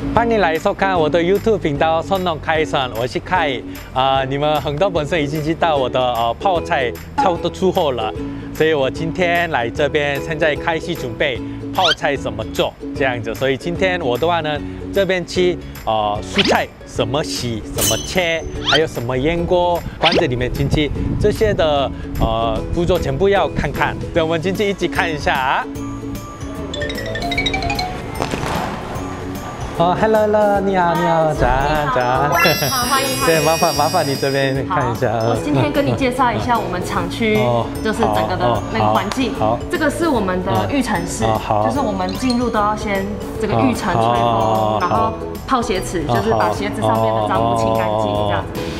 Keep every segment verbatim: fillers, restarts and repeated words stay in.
欢迎来收看我的 YouTube 频道“松农开山”，我是凯啊、呃。你们很多本身已经知道我的呃泡菜差不多出货了，所以我今天来这边，现在开始准备泡菜怎么做这样子。所以今天我的话呢，这边去呃蔬菜怎么洗、怎么切，还有什么腌锅，关子里面进去这些的呃步骤全部要看看。对，我们进去一起看一下啊。 哦 ，Hello Hello， 你好你好，早安早安， 好欢迎。 对，麻烦麻烦你这边看一下。 我今天跟你介绍一下我们厂区，就是整个的那个环境。好，这个是我们的浴尘室，就是我们进入都要先这个浴尘吹风，然后泡鞋池，就是把鞋子上面的脏污清干净这样子。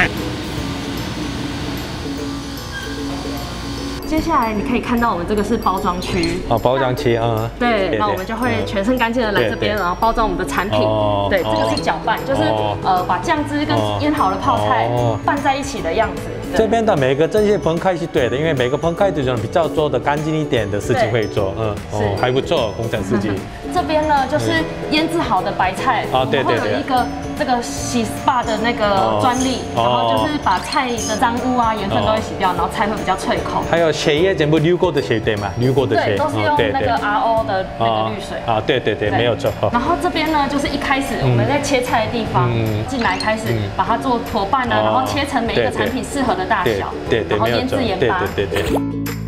接下来你可以看到我们这个是包装区哦，包装区啊， 对，那我们就会全身干净的来这边，然后包装我们的产品。对，这个是搅拌，就是呃把酱汁跟腌好的泡菜拌在一起的样子。 这边的每个这些盆开是对的，因为每个盆开这种比较做的干净一点的事情会做，嗯，哦，还不错，工程司机。 这边呢就是腌制好的白菜，啊，对对对，会有一个这个洗 S P A 的那个专利，然后就是把菜的脏污啊、盐分都会洗掉，然后菜会比较脆口。还有血液全部流过的血对吗？流过的血， 对，都是用那个 R O 的那个滤水。 啊，对对对，没有错。 然后这边呢，就是一开始我们在切菜的地方，进来开始把它做坨拌啊，然后切成每一个产品适合的大小， 对对， 然后腌制盐巴。 对对对。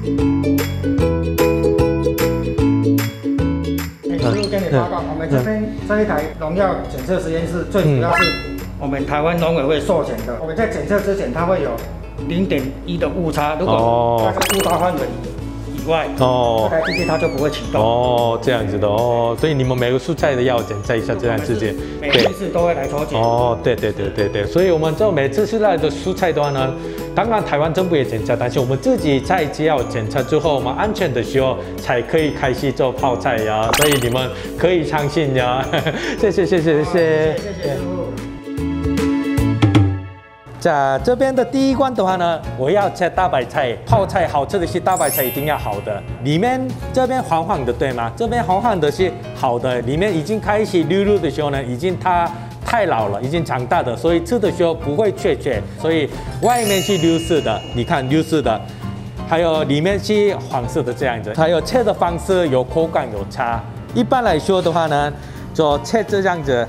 师傅跟你报告，我们这边这一台农药检测实验室，最主要是我们台湾农委会授权的。我们在检测之前，它会有零点一的误差，如果它是误差范围以外，哦，这台机器它就不会启动。哦， 这样子的哦，所以你们每个蔬菜的要检测一下这样子的， 每一次都会来抽检。 哦，对对对对对，所以我们这每次出来的蔬菜的话呢，当然台湾政府也检测，但是我们自己在只要检测之后，我们安全的时候才可以开始做泡菜呀，所以你们可以相信呀。谢谢谢谢谢谢谢谢师傅。 在这边的第一关的话呢，我要切大白菜，泡菜好吃的是大白菜一定要好的，里面这边黄黄的对吗？这边黄黄的是好的，里面已经开始溜溜的时候呢，已经它太老了，已经长大的，所以吃的时候不会脆脆，所以外面是绿色的，你看绿色的，还有里面是黄色的这样子，还有切的方式有口感有差。一般来说的话呢，就切这样子。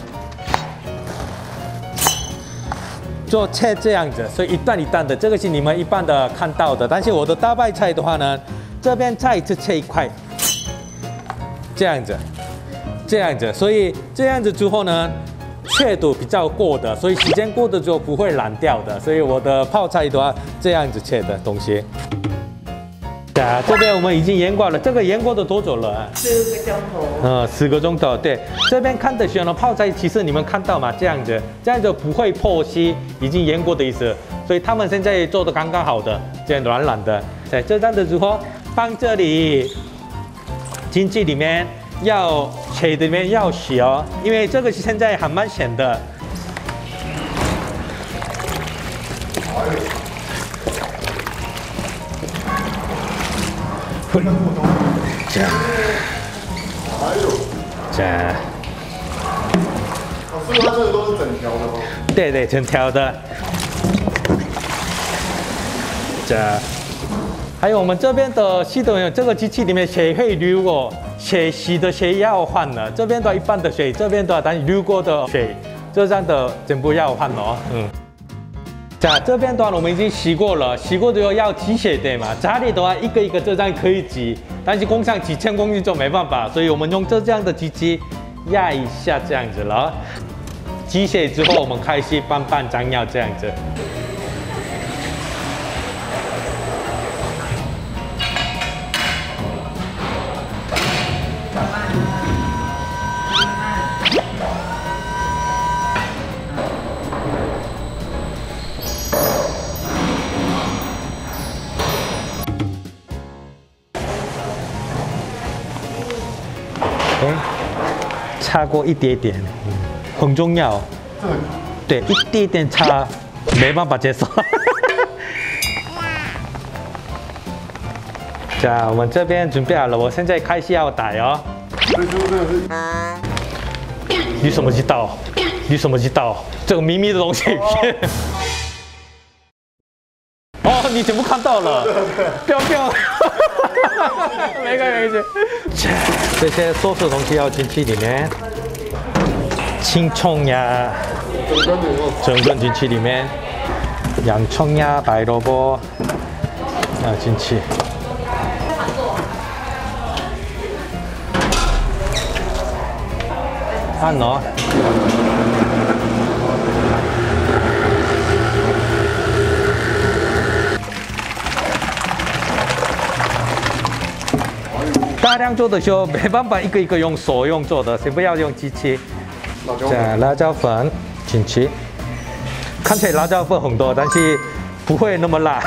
就切这样子，所以一段一段的，这个是你们一般的看到的。但是我的大白菜的话呢，这边再次切一块，这样子，这样子，所以这样子之后呢，切度比较过的，所以时间过的之后不会烂掉的。所以我的泡菜的话，这样子切的东西。 啊，这边我们已经腌过了，这个腌过的多久了啊？ 四个钟头。 嗯，十个钟头。对，这边看的时候呢，泡菜其实你们看到吗？这样子，这样子不会破稀，已经腌过的意思。所以他们现在做的刚刚好的，这样软软的。对，这样子之后放这里，进去里面要切的里面要洗哦，因为这个是现在还蛮咸的。 这样，这样。 哦，师傅，它这个都是整条的吗？ 对对，整条的。这，还有我们这边的系统有这个机器里面水会流过，水洗的水要换了。这边的一般的水，这边的但流过的水，这样的全部要换哦。嗯。 在这边的话，我们已经洗过了，洗过之后要机械对嘛？家里的话，一个一个这样可以挤，但是工厂几千公斤就没办法，所以我们用这样的机器压一下这样子了。机械之后，我们开始拌拌酱料这样子。差过一点点，很重要。对，一点点差，没办法接受。这样，我们这边准备好了，我现在开始要打哦。 这真的是。 你什么知道？你什么知道？这个秘密的东西。哦，你全部看到了，不要不要。没关系没关系。这些所有的东西要进去里面，青葱呀，整个进去里面，洋葱呀、白萝卜要进去。按哦。大量做的时候没办法一个一个用手用做的，先不要用机器。这辣椒粉进去，看起来辣椒粉很多，但是不会那么辣。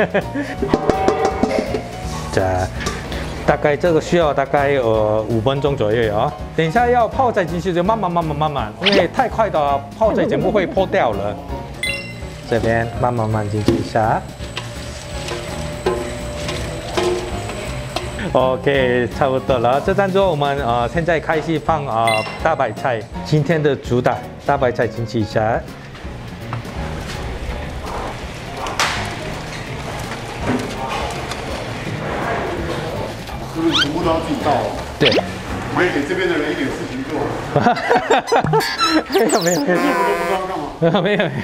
这大概这个需要大概呃五分钟左右哦。等一下要泡菜进去就慢慢慢慢慢慢，因为太快的话泡菜全部会破掉了。这边慢慢慢进去一下。OK， 差不多了。这张桌我们呃现在开始放啊、呃、大白菜，今天的主打大白菜进去一下。 是不是全部都要自己倒？ 对。 我也给这边的人一点事情做。 没有没有没有。 我都不知道干嘛。 没有没有。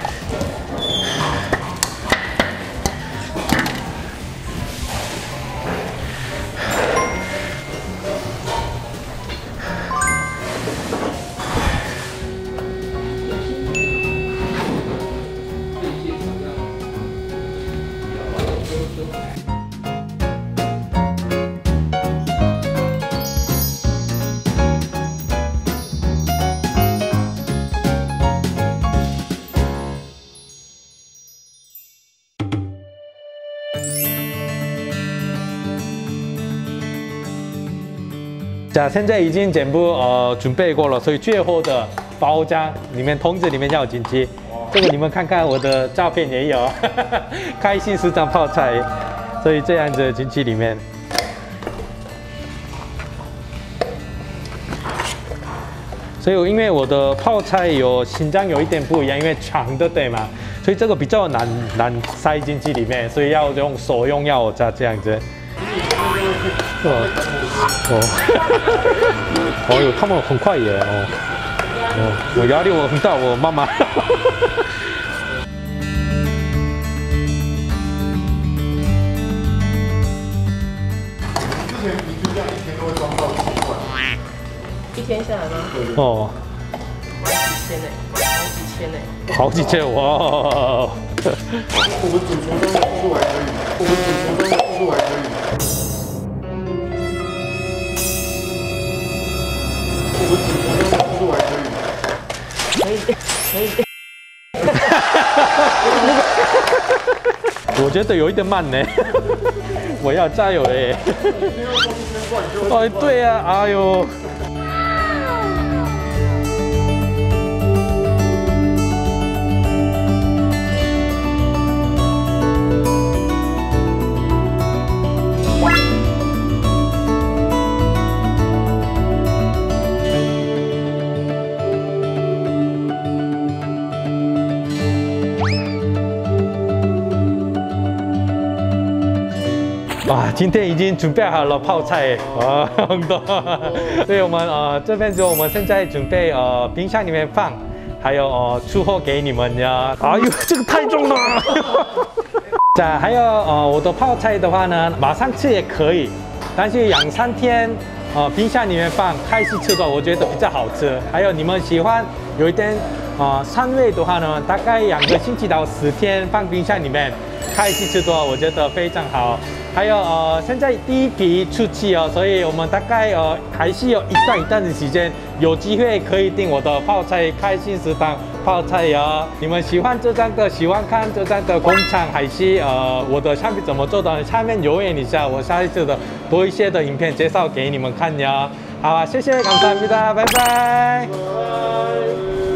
这现在已经全部呃准备过了，所以最后的包装里面桶子里面要进去。这个你们看看我的照片也有，开心食堂泡菜，所以这样子进去里面。所以因为我的泡菜有形状有一点不一样，因为长的对吗？所以这个比较难难塞进去里面，所以要用手用药这这样子。哦哦，哦哟，他们很快耶哦哦，我压力我很大，我妈妈。 之前平均这样一天都会装到几罐？ 一天下来吗？ 哦， 几千呢？好几千呢？ 好几千哇！ 我们煮熟装的速度还可以，我们煮熟装的速度还可以。我们煮熟装的速度还可以。 可以，可以。 我觉得有一点慢呢，我要加油哎！哦，对呀、啊，哎呦。哇，今天已经准备好了泡菜啊，很多。所以我们呃这边就我们现在准备呃冰箱里面放，还有呃出货给你们呀。哎呦，这个太重了。这还有呃我的泡菜的话呢，马上吃也可以，但是两三天呃冰箱里面放，开始吃的我觉得比较好吃。还有你们喜欢有一点呃酸味的话呢，大概两个星期到十天放冰箱里面，开始吃的话，我觉得非常好。还有呃，现在第一批出去哦，所以我们大概呃还是有一段一段的时间，有机会可以订我的泡菜开心食堂泡菜哦。你们喜欢这张的，喜欢看这张的工厂还是呃我的产品怎么做的？下面留言一下，我下一次的多一些的影片介绍给你们看呀。好啊，谢谢，感谢大家，拜拜。